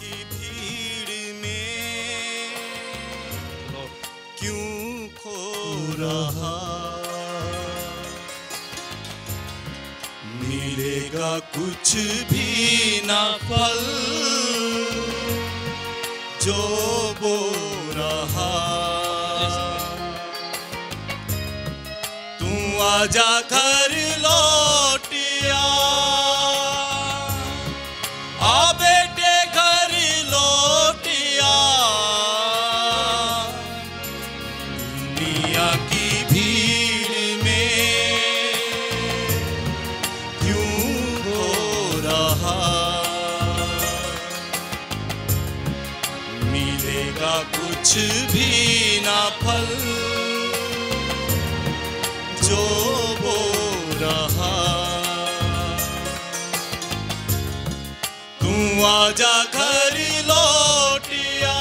की भीड़ में क्यों खो रहा, मिलेगा कुछ भी ना फल जो बो रहा। तू आजा घर लौटिया, आ बेटे घर लौटिया, दुनिया की भीड़ में क्यों हो रहा, मिलेगा कुछ भी ना फल जो बो रहा। तू आजा घर लौटिया,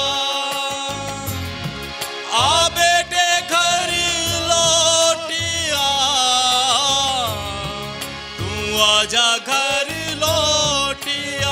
आ बेटे घर लौटिया, तू आजा घर लौटिया।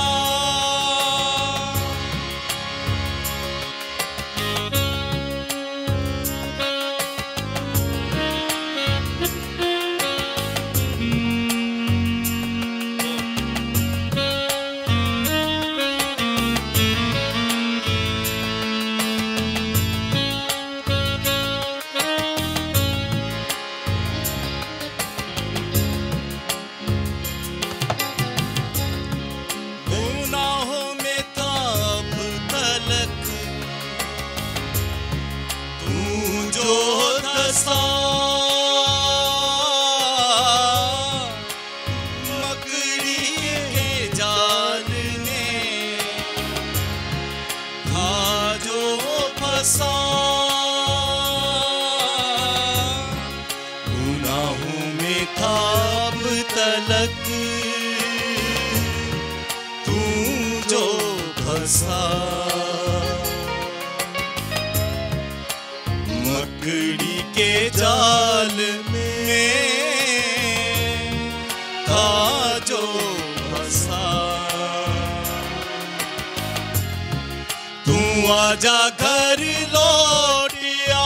गुनाहों में ताब तलक तू जो धसा, मकड़ी के जाल में था जो फंसा। गुनाहों में ताब तलक तू जो फंसा, मकड़ी के जाल में था जो फंसा। तू आजा घर लौटिया,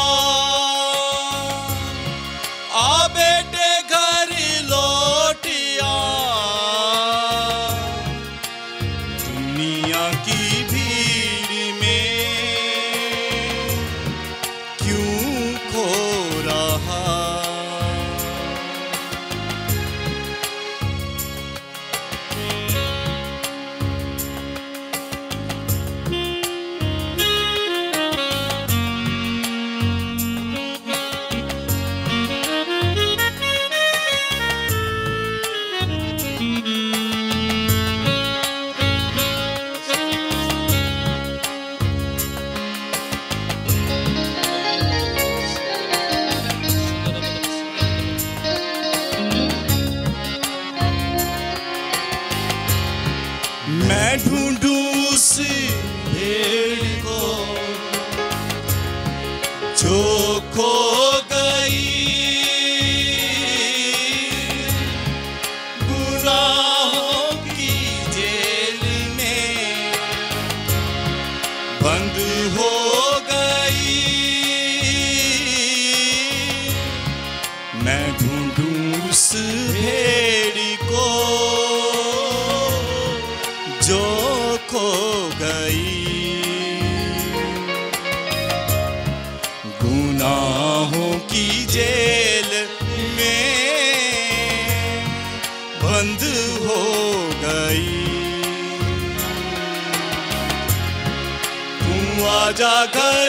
आ बेटे घर लौटिया, दुनिया की भीड़ में क्यों खो रहा। मैं ढूंढूं उस भेड़ को जो खो गई, गुनाहों की जेल में बंद हो गई। मैं ढूंढूं उस भेड़ को जो खो गई, गुनाहों की जेल में बंद हो गई। तू आजा घर